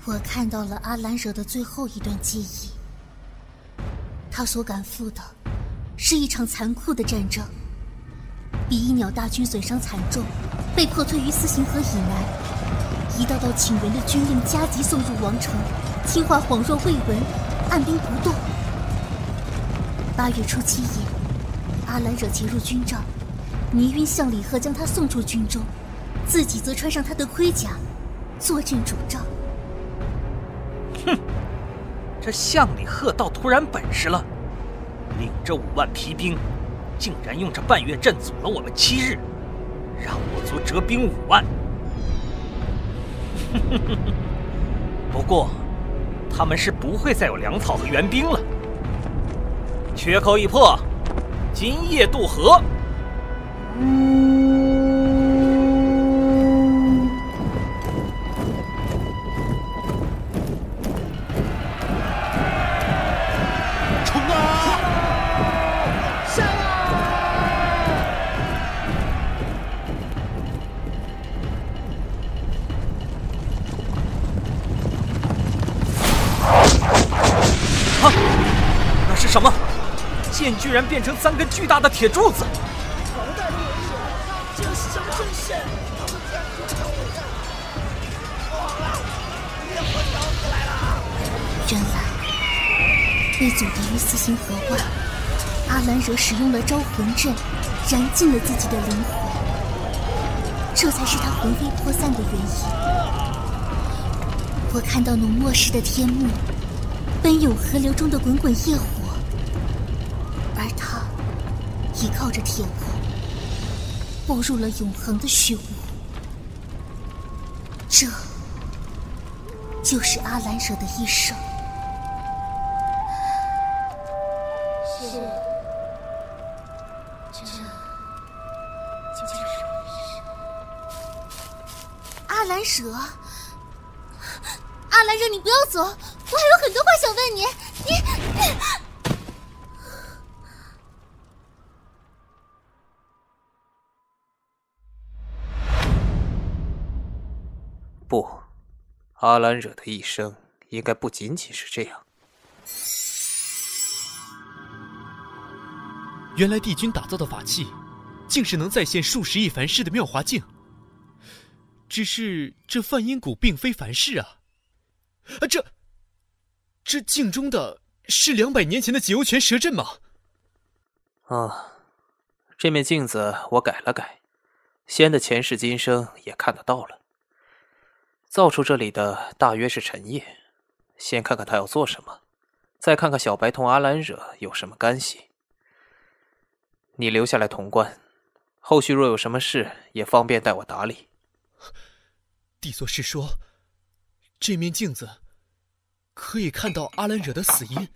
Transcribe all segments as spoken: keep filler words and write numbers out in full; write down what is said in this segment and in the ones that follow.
我看到了阿兰惹的最后一段记忆，他所赶赴的是一场残酷的战争，比翼鸟大军损伤惨重，被迫退于斯行河以南，一道道请援的军令加急送入王城，听话恍若未闻，按兵不动。八月初七夜，阿兰惹潜入军帐，倪晕向李贺将他送出军中，自己则穿上他的盔甲，坐镇主帐。 哼，这向李贺倒突然本事了，领着五万皮兵，竟然用这半月镇阻了我们七日，让我族折兵五万。不过，他们是不会再有粮草和援兵了。缺口已破，今夜渡河。什么？剑居然变成三根巨大的铁柱子！ 好大的野兽！这是什么阵势？ 原来被阻敌于斯行河外，阿兰惹使用了招魂阵，燃尽了自己的灵魂，这才是他魂飞魄散的原因。我看到那末世的天幕，奔涌河流中的滚滚业火。而他依靠着铁魄，步入了永恒的虚无。这就是阿兰惹的一生。 是，这就是我的事。 阿兰惹，阿兰惹，你不要走，我还有很多话想问你。你。 不，阿兰惹的一生应该不仅仅是这样。 原来帝君打造的法器，竟是能再现数十亿凡世的妙华镜。只是这梵音谷并非凡世啊！啊，这这镜中的是两百年前的解忧泉蛇阵吗？ 啊，这面镜子我改了改，仙的前世今生也看得到了。造出这里的大约是陈烨，先看看他要做什么，再看看小白同阿兰惹有什么干系。你留下来潼关，后续若有什么事，也方便带我打理。 帝座是说，这面镜子可以看到阿兰惹的死因。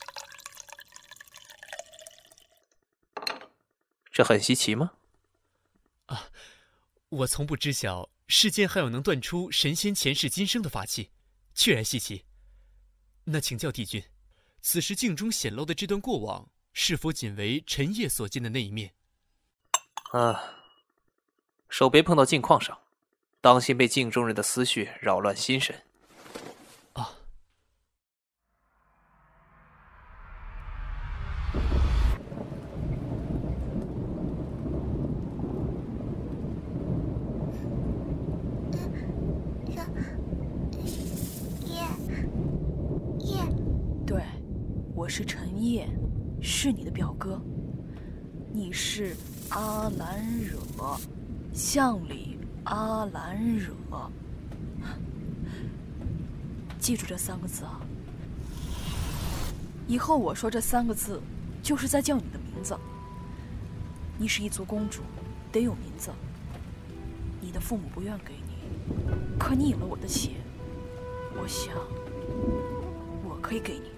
这很稀奇吗？ 啊，我从不知晓世间还有能断出神仙前世今生的法器，确然稀奇。那请教帝君，此时镜中显露的这段过往，是否仅为陈烨所见的那一面？ 啊，手别碰到镜框上，当心被镜中人的思绪扰乱心神。 啊。 我是陈烨，是你的表哥。你是阿兰惹，向里阿兰惹。记住这三个字啊！以后我说这三个字，就是在叫你的名字。你是一族公主，得有名字。你的父母不愿给你，可你有了我的血，我想我可以给你。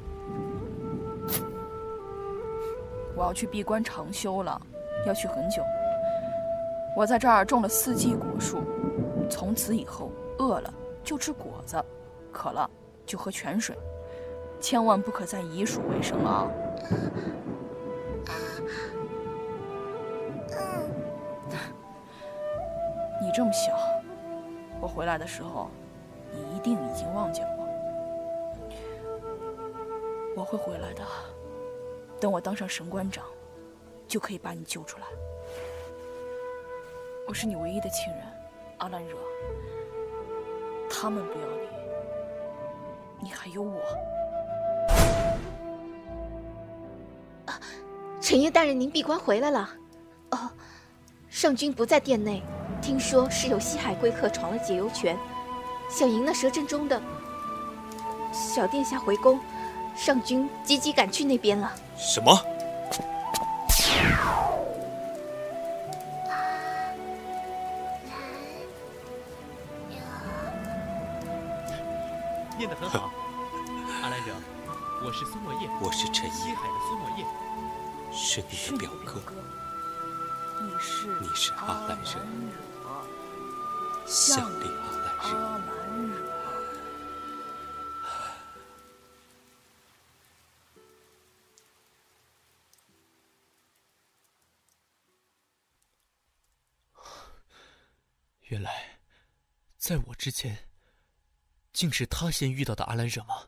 我要去闭关长修了，要去很久。我在这儿种了四季果树，从此以后饿了就吃果子，渴了就喝泉水，千万不可再以鼠为生了啊！你这么小，我回来的时候你一定已经忘记了我。我会回来的，等我当上神官长，就可以把你救出来。我是你唯一的亲人，阿兰惹。他们不要你，你还有我。 啊，陈烨大人，您闭关回来了。哦，上君不在殿内，听说是有西海贵客闯了解忧泉，想赢那蛇阵中的小殿下回宫，上君急急赶去那边了。 什么？ 念得很好，阿兰惹，我是苏莫叶， 我是陈烨， 西海的苏莫叶， 是你的表哥。 你是你是阿兰惹， 像里阿兰惹。 阿兰惹。 原来，在我之前，竟是他先遇到的阿兰惹吗？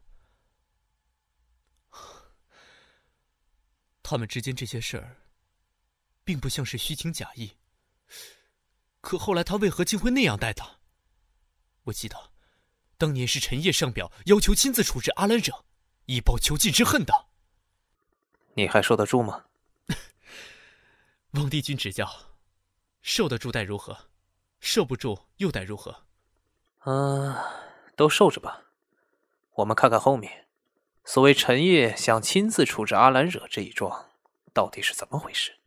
他们之间这些事儿，并不像是虚情假意。可后来他为何竟会那样待他？我记得，当年是陈烨上表要求亲自处置阿兰惹，以报囚禁之恨的。 你还受得住吗？ 望帝君指教，受得住待如何？受不住又待如何？ 嗯，都受着吧。我们看看后面，所谓陈烨想亲自处置阿兰惹这一桩，到底是怎么回事？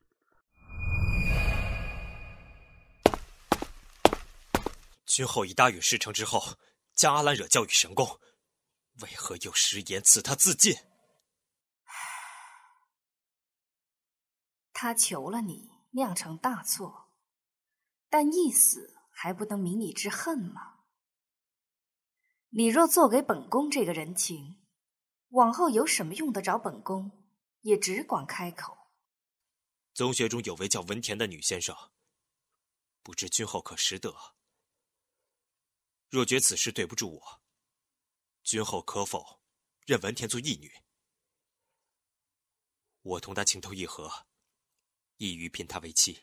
君后以大禹事成之后，将阿兰惹交与神宫，为何又食言赐他自尽？ 他求了你，酿成大错，但一死还不能泯你之恨吗？你若做给本宫这个人情，往后有什么用得着本宫，也只管开口。 宗学中有位叫文田的女先生，不知君后可识得？若觉此事对不住我，君后可否认文田做义女？我同她情投意合，意欲聘她为妻。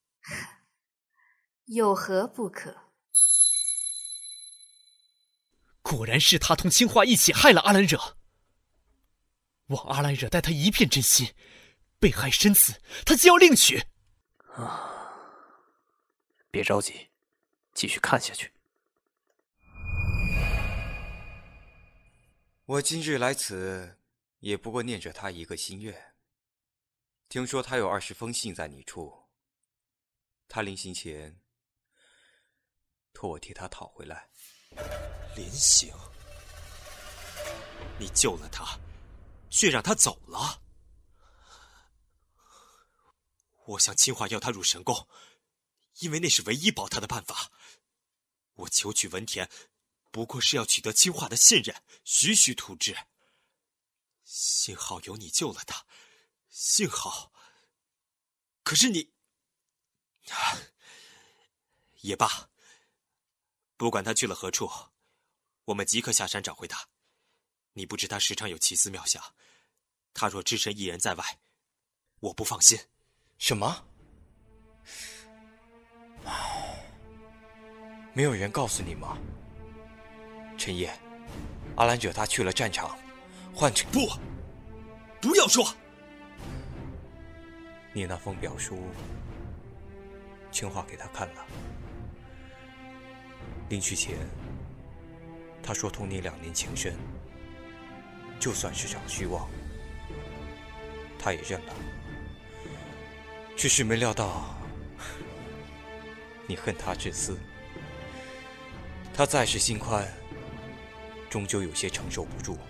有何不可？ 果然是他同青花一起害了阿兰惹。望阿兰惹待他一片真心，被害身死，他就要另娶。 啊，别着急，继续看下去。 我今日来此，也不过念着他一个心愿。听说他有二十封信在你处，他临行前托我替他讨回来。 临行？你救了他，却让他走了。我向青花要他入神宫，因为那是唯一保他的办法。我求娶文田，不过是要取得青花的信任，徐徐图之。幸好有你救了他，幸好。可是你……也罢，不管他去了何处，我们即刻下山找回他。你不知他时常有奇思妙想，他若只身一人在外，我不放心。 什么？没有人告诉你吗？陈烨，阿兰惹他去了战场，换成…… 不，不要说。 你那封表书，青花给他看了。临去前，他说同你两年情深，就算是场虚妄，他也认了。只是没料到，你恨他至死。他再是心宽，终究有些承受不住。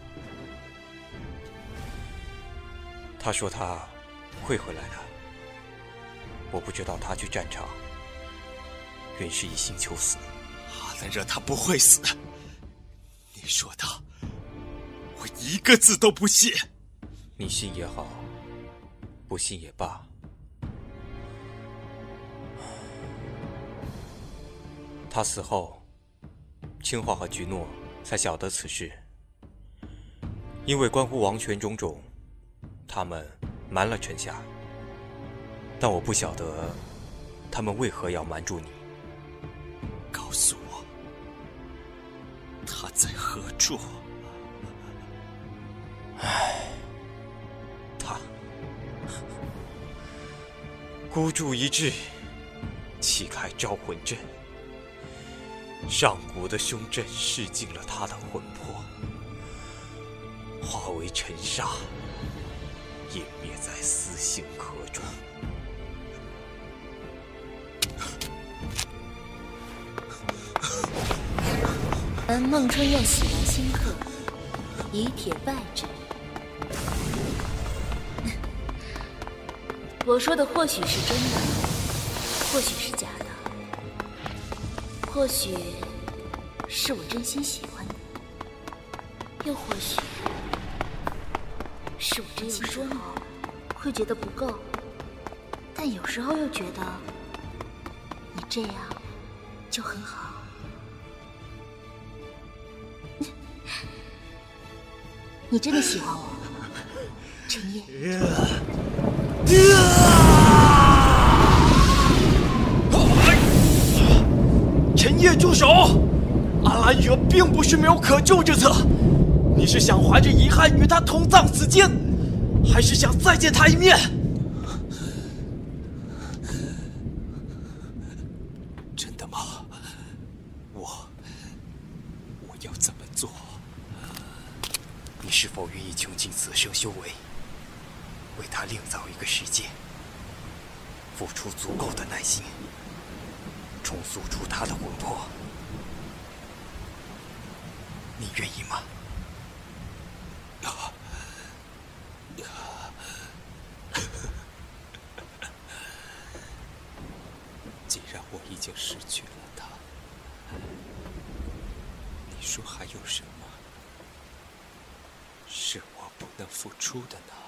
他说他会回来的，我不知道他去战场，原是一心求死。 阿兰惹他不会死，你说他，我一个字都不信。 你信也好，不信也罢，他死后， 青化和菊诺才晓得此事，因为关乎王权种种，他们瞒了臣下。但我不晓得他们为何要瞒住你。 告诉我，他在何处？ 唉，他孤注一掷，启开招魂阵，上古的凶阵噬尽了他的魂魄，化为尘沙，湮灭在丝星河中。 闻孟春燕喜来新客，以铁拜之。我说的或许是真的，或许是假的，或许是我真心喜欢你，又或许是我真心说你，会觉得不够，但有时候又觉得你这样就很好。你真的喜欢我，陈烨？ 陈烨，住手！阿兰惹并不是没有可救之策，你是想怀着遗憾与他同葬此间，还是想再见他一面？真的吗？我我要怎么做？ 你是否愿意穷尽此生修为，为他另造一个世界，付出足够的耐心，重塑出他的魂魄？你愿意吗？ 既然我已经失去了他，你说还有什么是我不能付出的呢？